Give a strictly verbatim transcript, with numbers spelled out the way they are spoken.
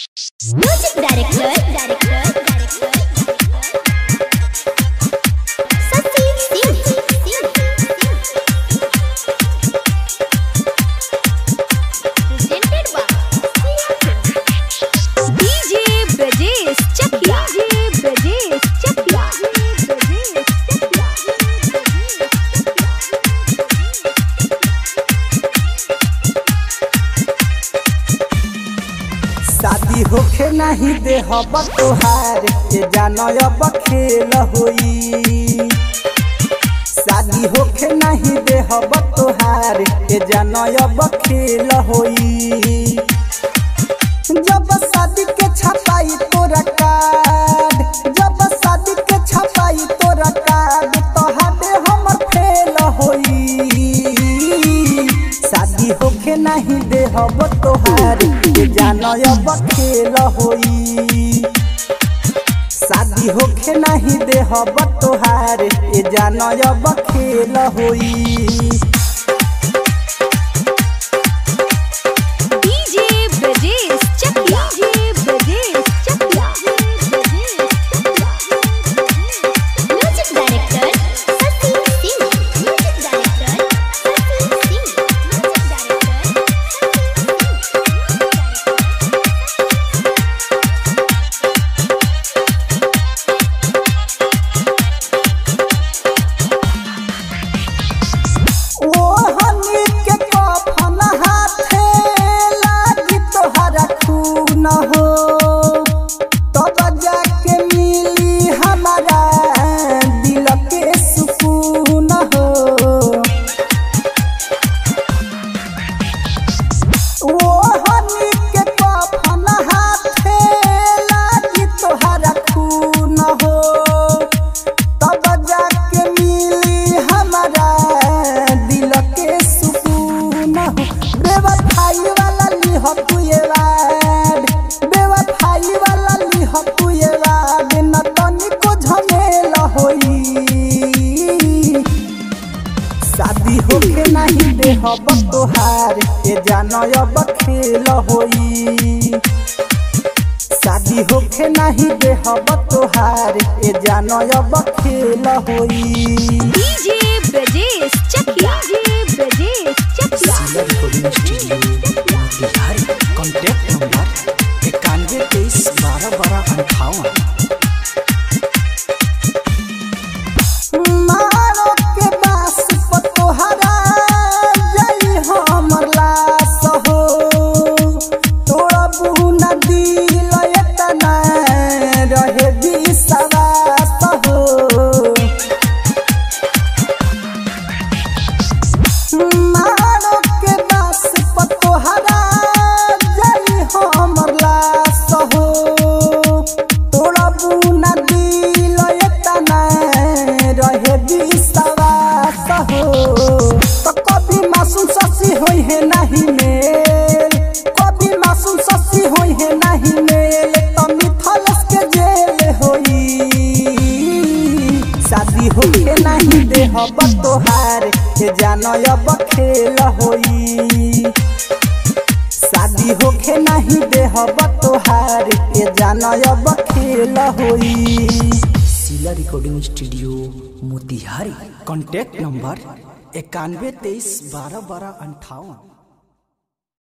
Music director director Satish Singh presented by DJ Brajesh Chakia DJ Brajesh Chakia शादी होखे नहीं दे हब तोहार के जानब खेल होई। शादी होखे नहीं दे हब तोहार के जानब खेल होई। जब शादी के छपाई तोरा कार्ड जब शादी के छपाई तोरा कार्ड तोहार हमर फेल होई। शादी होखे नहीं दे हब तोहार के जानब खेल होई। शादी होखे नहीं दे हब तोहार के जानब खेल होई। DJ Brajesh Chakia DJ Brajesh Chakia music director Satish Singh music director Satish Singh music director ओ हनी के कफन हाथे लागी तोहरा खून हो तब जाके मिली हमारा दिल के सुकून हो। ओ हनी के कफन हाथे लागी तोहरा खून हो तब जाके मिली हमारा दिल के सुकून हो। बेवफाई वाला लिह तू ये वाद बेवफाई वाला लिह तू ये वाद न तनिको झमेल होई। शादी होके नहीं दे हब तोहार के जानब खेल होई। शादी होके नहीं दे हब तोहार के जानब खेल होई। DJ Brajesh Chakia DJ Brajesh Chakia contact number इक्यानवे तेईस बारह बारह अंठावन। मारो के बास पर तोहरा जाई हमर लाश हो तोरा बुना दिल एतना रहे विश्वास हो। मारो के बास पर तोहरा जाई हमर लाश हो तोरा बुना दिल एतना रहे विश्वास हो। तो कभी मासूम ससी होई है नहीं मेल कभी मासूम ससी होई है नहीं मेल तो मिथलेस के जेल होई। शादी होके नहीं दे हब तोहार के जानब खेल होई। शादी होके नहीं दे हब तोहार के जानब खेल होई। Sheela recording studio Motihari. Contact number इक्यानवे तेईस बारह बारह अंठावन।